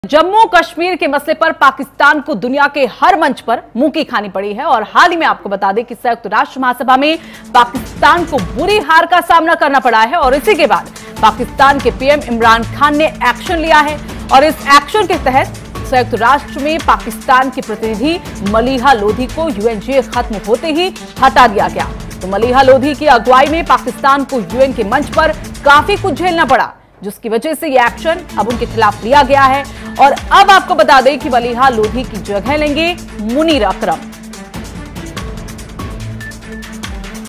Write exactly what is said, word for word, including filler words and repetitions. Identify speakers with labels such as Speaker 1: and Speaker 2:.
Speaker 1: जम्मू कश्मीर के मसले पर पाकिस्तान को दुनिया के हर मंच पर मुंह की खानी पड़ी है और हाल ही में आपको बता दें कि संयुक्त राष्ट्र महासभा में पाकिस्तान को बुरी हार का सामना करना पड़ा है और इसी के बाद पाकिस्तान के पीएम इमरान खान ने एक्शन लिया है और इस एक्शन के तहत संयुक्त राष्ट्र में पाकिस्तान के प्रतिनिधि मलीहा लोधी को यूएनजीए खत्म होते ही हटा दिया गया। तो मलीहा लोधी की अगुवाई में पाकिस्तान को यूएन के मंच पर काफी कुछ झेलना पड़ा, जिसकी वजह से यह एक्शन अब उनके खिलाफ लिया गया है। और अब आपको बता दें कि मलीहा लोधी की जगह लेंगे मुनीर अकरम।